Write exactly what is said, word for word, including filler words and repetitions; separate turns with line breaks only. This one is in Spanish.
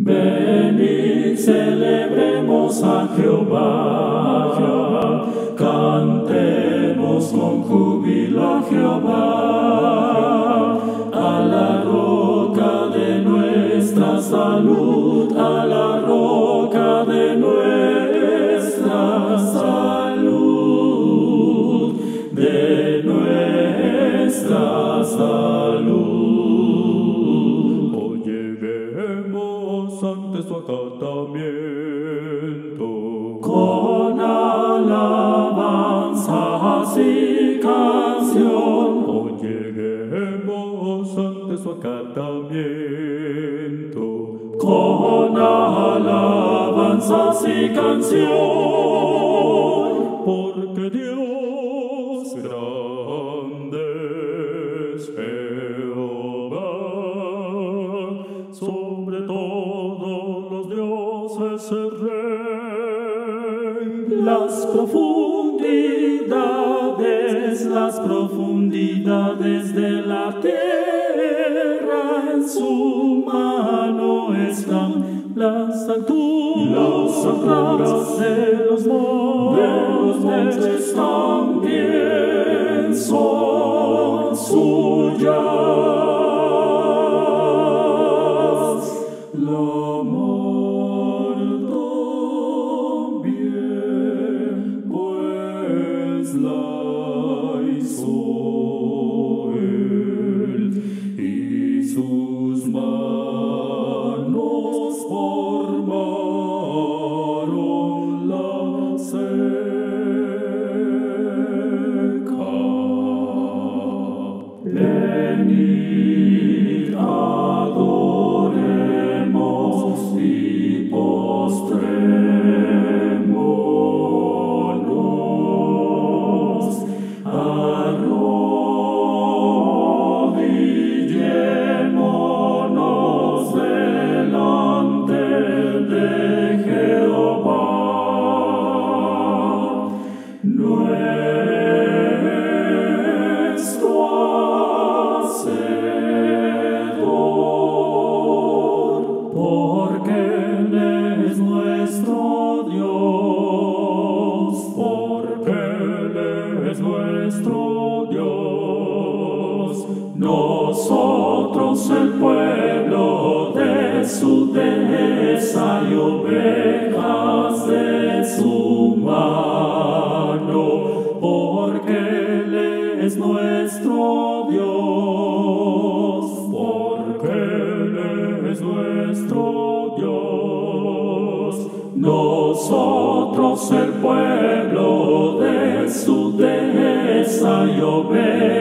Venid, celebremos a Jehová, a Jehová, cantemos con júbilo a Jehová, a la roca de nuestra salud, a la roca de nuestra salud, de nuestra salud.
Ante su acatamiento,
con alabanzas y canción,
hoy lleguemos ante su acatamiento,
con alabanzas y canción,
porque Dios grande es Jehová, sobre todos los dioses el Rey.
Las profundidades, las profundidades de la tierra en su mano están, las alturas, alturas de los montes también son suyas. La mar también, pues la hizo él, y sus manos formaron la seca. Venid, adoremos y postrémonos, arrodillémonos delante de Jehová, nuestro Hacedor, porque Él es nuestro Dios, porque Él es nuestro Dios, nosotros el pueblo de su dehesa y ovejas de su mano, porque Él es nuestro Dios, porque Él es nuestro Dios, nosotros el pueblo de su dehesa y ovejas